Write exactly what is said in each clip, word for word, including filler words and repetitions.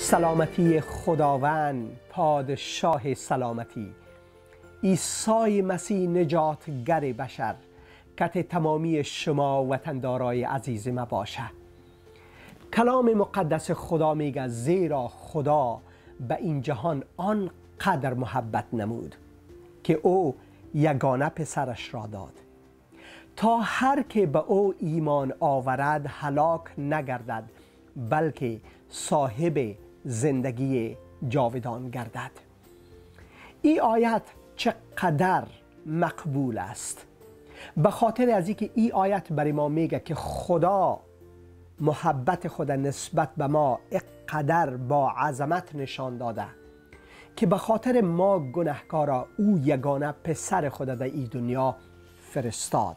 سلامتی خداوند پادشاه سلامتی، عیسی مسیح نجاتگر بشر، کت تمامی شما وطندارای عزیز ما باشه. کلام مقدس خدا میگه زیرا خدا به این جهان آنقدر محبت نمود که او یگانه پسرش را داد تا هر که به او ایمان آورد هلاک نگردد بلکه صاحب زندگی جاودان گردد. این آیت چقدر مقبول است، به خاطر از اینکه این آیت برای ما میگه که خدا محبت خود نسبت به ما اقدر با عظمت نشان داده که به خاطر ما گناهکارا او یگانه پسر خود در این دنیا فرستاد.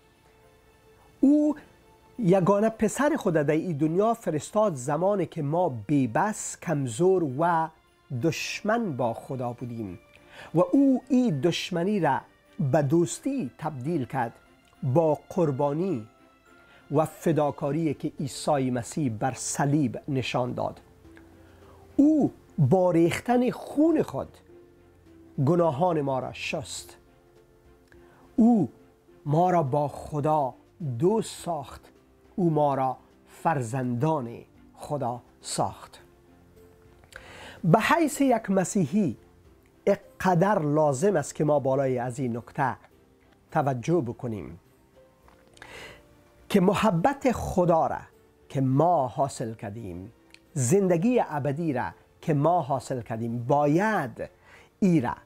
او یگانه پسر خود در این دنیا فرستاد زمانی که ما بی‌بس، کمزور و دشمن با خدا بودیم و او این دشمنی را به دوستی تبدیل کرد با قربانی و فداکاری که عیسی مسیح بر صلیب نشان داد. او با ریختن خون خود گناهان ما را شست. او ما را با خدا دوست ساخت. او ما را فرزندان خدا ساخت. به حیث یک مسیحی اقدر لازم است که ما بالای از این نکته توجه بکنیم که محبت خدا را که ما حاصل کردیم، زندگی ابدی را که ما حاصل کردیم، باید ای را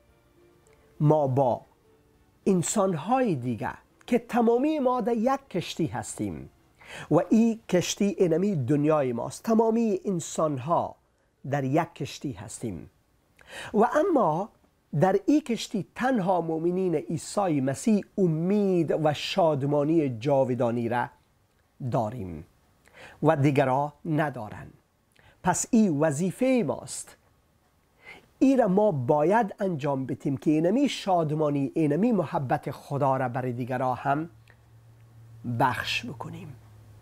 ما با انسانهای دیگه که تمامی ما در یک کشتی هستیم و این کشتی اینمی دنیای ماست، تمامی انسانها در یک کشتی هستیم و اما در این کشتی تنها مؤمنین عیسی مسیح امید و شادمانی جاودانی را داریم و دیگرها ندارند. پس این وظیفه ماست، این را ما باید انجام بدیم که اینمی شادمانی، اینمی محبت خدا را برای دیگرها هم بخش بکنیم.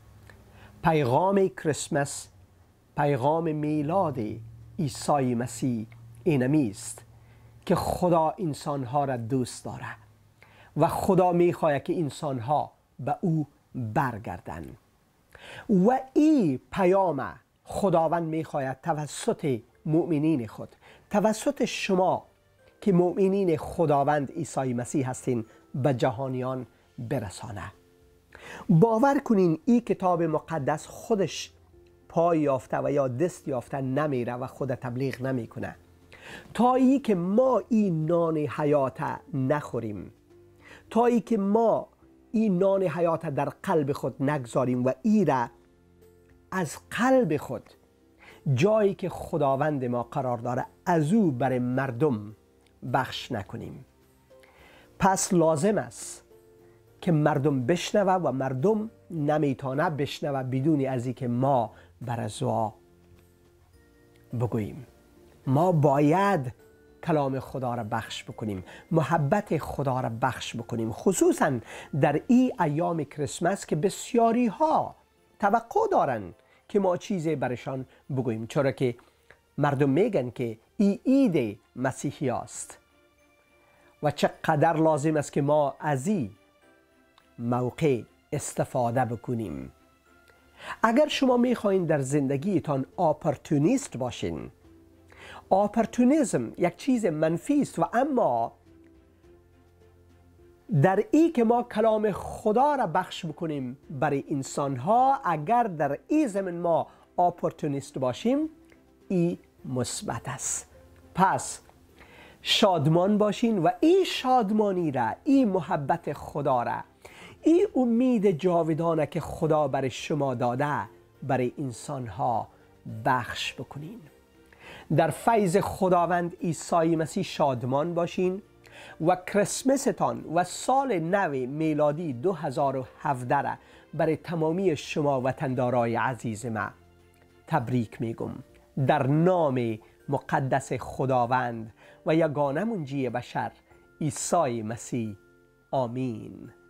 پیغام کریسمس، پیغام میلاد عیسی مسیح اینمی است که خدا انسانها را دوست داره و خدا میخواهد که انسانها به او برگردند و این پیام خداوند میخواهد توسط مؤمنین خود، توسط شما که مؤمنین خداوند عیسی مسیح هستین، به جهانیان برسانه. باور کنین این کتاب مقدس خودش پای یافته و یا دست یافته نمیره و خود تبلیغ نمیکنه تا ای که ما این نان حیات نخوریم، تا ای که ما این نان حیات در قلب خود نگذاریم و ای را از قلب خود، جایی که خداوند ما قرار داره، از او برای مردم بخش نکنیم. پس لازم است که مردم بشنوه و مردم نمیتونه بشنوه بدون از اینکه ما بر از او بگوییم. ما باید کلام خدا را بخش بکنیم، محبت خدا را بخش بکنیم، خصوصا در این ایام کریسمس که بسیاری ها توقع دارن که ما چیزی برشان بگوییم، چرا که مردم میگن که این عید مسیحی است و چقدر لازم است که ما از این موقع استفاده بکنیم. اگر شما میخواین در زندگیتان اپورتونیست باشین، اپورتونیسم یک چیز منفی است و اما در این که ما کلام خدا را بخش بکنیم برای انسانها، اگر در این زمین ما اپورتونیست باشیم، این مثبت است. پس شادمان باشین و این شادمانی را، این محبت خدا را، این امید جاودانه که خدا برای شما داده برای انسانها بخش بکنین. در فیض خداوند عیسی مسیح شادمان باشین و کریسمستان و سال نو میلادی دو هزار و هفده را برای تمامی شما وطندارای عزیز ما تبریک میگم در نام مقدس خداوند و یگانه منجی بشر عیسی مسیح. آمین.